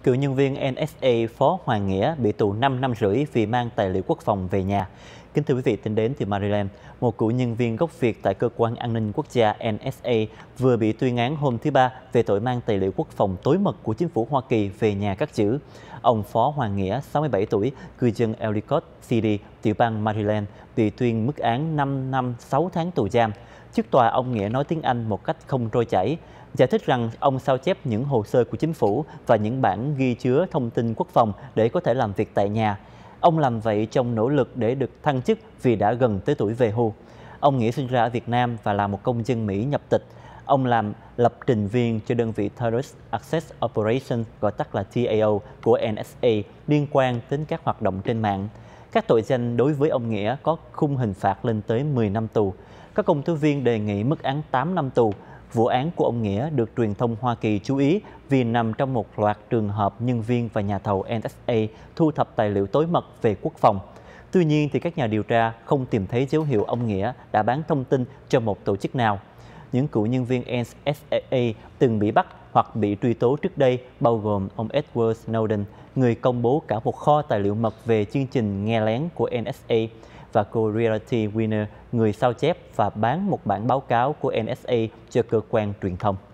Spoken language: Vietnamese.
Cựu nhân viên NSA Phó Hoàng Nghĩa bị tù 5 năm rưỡi vì mang tài liệu quốc phòng về nhà. Kính thưa quý vị, tin đến từ Maryland, một cựu nhân viên gốc Việt tại Cơ quan An ninh Quốc gia NSA vừa bị tuyên án hôm thứ Ba về tội mang tài liệu quốc phòng tối mật của chính phủ Hoa Kỳ về nhà cất giữ. Ông Phó Hoàng Nghĩa, 67 tuổi, cư dân Ellicott City, tiểu bang Maryland, bị tuyên mức án 5 năm 6 tháng tù giam. Trước tòa, ông Nghĩa nói tiếng Anh một cách không trôi chảy, giải thích rằng ông sao chép những hồ sơ của chính phủ và những bản ghi chứa thông tin quốc phòng để có thể làm việc tại nhà. Ông làm vậy trong nỗ lực để được thăng chức vì đã gần tới tuổi về hưu. Ông Nghĩa sinh ra ở Việt Nam và là một công dân Mỹ nhập tịch. Ông làm lập trình viên cho đơn vị Terrorist Access Operations, gọi tắt là TAO, của NSA liên quan đến các hoạt động trên mạng. Các tội danh đối với ông Nghĩa có khung hình phạt lên tới 10 năm tù. Các công tố viên đề nghị mức án 8 năm tù. Vụ án của ông Nghĩa được truyền thông Hoa Kỳ chú ý vì nằm trong một loạt trường hợp nhân viên và nhà thầu NSA thu thập tài liệu tối mật về quốc phòng. Tuy nhiên, thì các nhà điều tra không tìm thấy dấu hiệu ông Nghĩa đã bán thông tin cho một tổ chức nào. Những cựu nhân viên NSA từng bị bắt hoặc bị truy tố trước đây bao gồm ông Edward Snowden, người công bố cả một kho tài liệu mật về chương trình nghe lén của NSA, và cô Reality Winner, người sao chép và bán một bản báo cáo của NSA cho cơ quan truyền thông.